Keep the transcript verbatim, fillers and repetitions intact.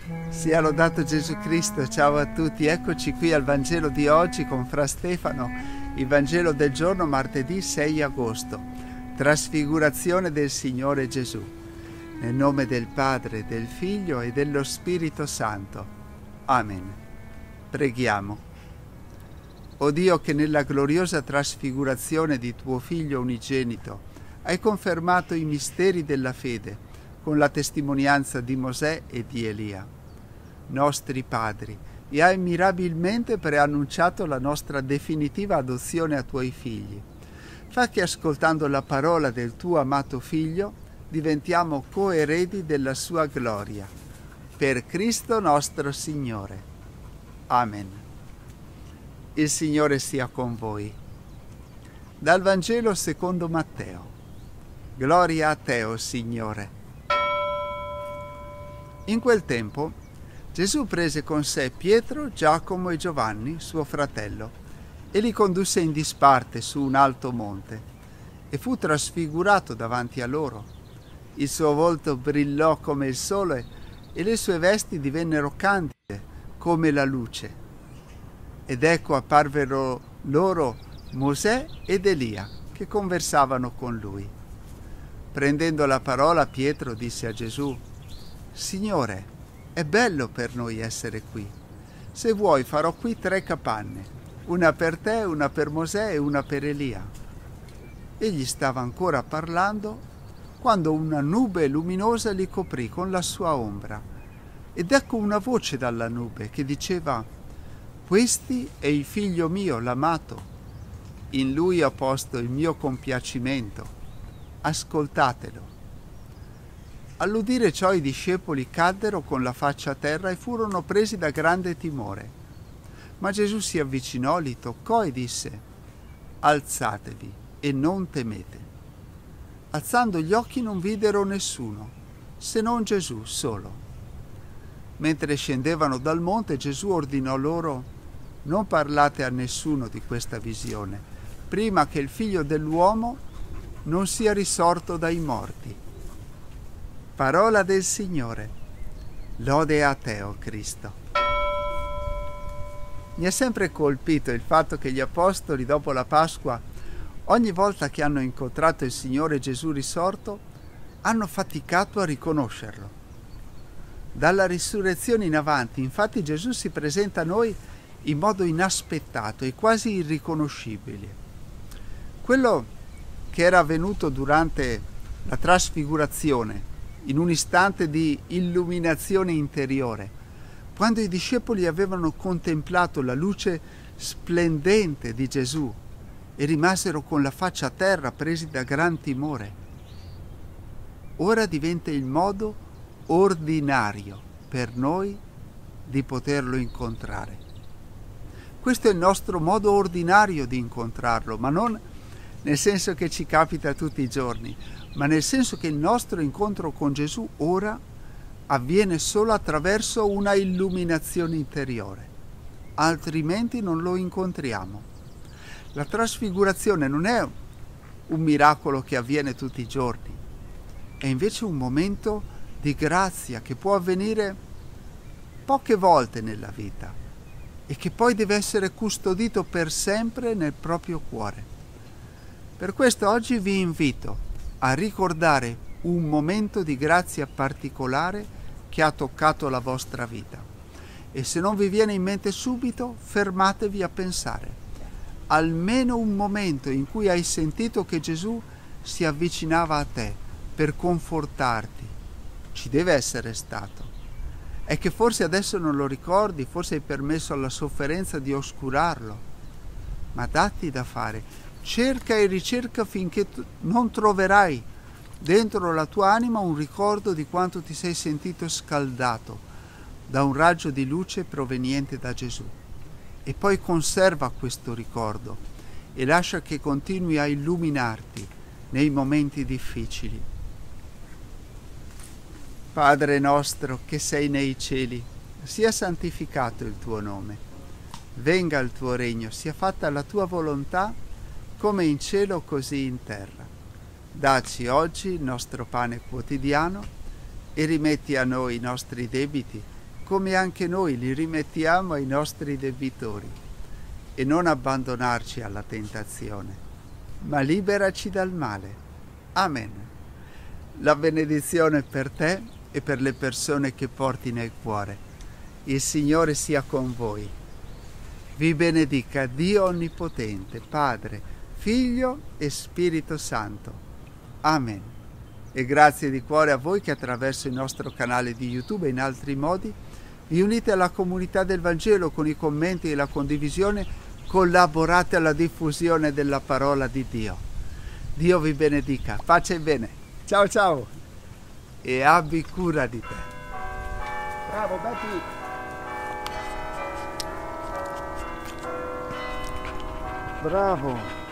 Sia lodato Gesù Cristo, ciao a tutti, eccoci qui al Vangelo di oggi con Fra Stefano, il Vangelo del giorno martedì sei agosto, trasfigurazione del Signore Gesù, nel nome del Padre, del Figlio e dello Spirito Santo. Amen. Preghiamo. O Dio, che nella gloriosa trasfigurazione di tuo Figlio unigenito hai confermato i misteri della fede con la testimonianza di Mosè e di Elia, nostri padri, e hai mirabilmente preannunciato la nostra definitiva adozione a tuoi figli. Fa che, ascoltando la parola del tuo amato Figlio, diventiamo coeredi della sua gloria. Per Cristo nostro Signore. Amen. Il Signore sia con voi. Dal Vangelo secondo Matteo. Gloria a te, o Signore. In quel tempo Gesù prese con sé Pietro, Giacomo e Giovanni, suo fratello, e li condusse in disparte su un alto monte, e fu trasfigurato davanti a loro. Il suo volto brillò come il sole, e le sue vesti divennero candide come la luce. Ed ecco apparvero loro Mosè ed Elia, che conversavano con lui. Prendendo la parola, Pietro disse a Gesù: «Signore, è bello per noi essere qui. Se vuoi farò qui tre capanne, una per te, una per Mosè e una per Elia». Egli stava ancora parlando quando una nube luminosa li coprì con la sua ombra. Ed ecco una voce dalla nube che diceva: «Questi è il figlio mio, l'amato. In lui ho posto il mio compiacimento. Ascoltatelo». All'udire ciò i discepoli caddero con la faccia a terra e furono presi da grande timore. Ma Gesù si avvicinò, li toccò e disse: «Alzatevi e non temete». Alzando gli occhi non videro nessuno, se non Gesù solo. Mentre scendevano dal monte, Gesù ordinò loro: «Non parlate a nessuno di questa visione, prima che il Figlio dell'uomo non sia risorto dai morti». Parola del Signore. Lode a te, o Cristo. Mi ha sempre colpito il fatto che gli apostoli, dopo la Pasqua, ogni volta che hanno incontrato il Signore Gesù risorto, hanno faticato a riconoscerlo. Dalla risurrezione in avanti, infatti, Gesù si presenta a noi in modo inaspettato e quasi irriconoscibile. Quello che era avvenuto durante la trasfigurazione, in un istante di illuminazione interiore, quando i discepoli avevano contemplato la luce splendente di Gesù e rimasero con la faccia a terra presi da gran timore, ora diventa il modo ordinario per noi di poterlo incontrare. Questo è il nostro modo ordinario di incontrarlo, ma non nel senso che ci capita tutti i giorni, ma nel senso che il nostro incontro con Gesù ora avviene solo attraverso una illuminazione interiore, altrimenti non lo incontriamo. La trasfigurazione non è un miracolo che avviene tutti i giorni, è invece un momento di grazia che può avvenire poche volte nella vita e che poi deve essere custodito per sempre nel proprio cuore. Per questo oggi vi invito a ricordare un momento di grazia particolare che ha toccato la vostra vita. E se non vi viene in mente subito, fermatevi a pensare. Almeno un momento in cui hai sentito che Gesù si avvicinava a te per confortarti. Ci deve essere stato. È che forse adesso non lo ricordi, forse hai permesso alla sofferenza di oscurarlo. Ma datti da fare. Cerca e ricerca finché non troverai dentro la tua anima un ricordo di quanto ti sei sentito scaldato da un raggio di luce proveniente da Gesù. E poi conserva questo ricordo e lascia che continui a illuminarti nei momenti difficili. Padre nostro che sei nei cieli, sia santificato il tuo nome. Venga il tuo regno, sia fatta la tua volontà, come in cielo così in terra. Dacci oggi il nostro pane quotidiano e rimetti a noi i nostri debiti, come anche noi li rimettiamo ai nostri debitori, e non abbandonarci alla tentazione, ma liberaci dal male. Amen. La benedizione per te e per le persone che porti nel cuore. Il Signore sia con voi. Vi benedica Dio Onnipotente, Padre, Figlio e Spirito Santo. Amen. E grazie di cuore a voi che attraverso il nostro canale di YouTube e in altri modi vi unite alla comunità del Vangelo con i commenti e la condivisione, collaborate alla diffusione della parola di Dio. Dio vi benedica, pace e bene. Ciao ciao e abbi cura di te. Bravo Betty. Bravo.